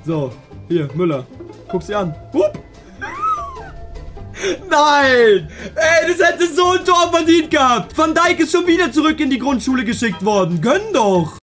So, hier, Müller. Guck sie an. Hup. Nein! Ey, das hätte so ein Tor verdient gehabt. Van Dijk ist schon wieder zurück in die Grundschule geschickt worden. Gönn doch!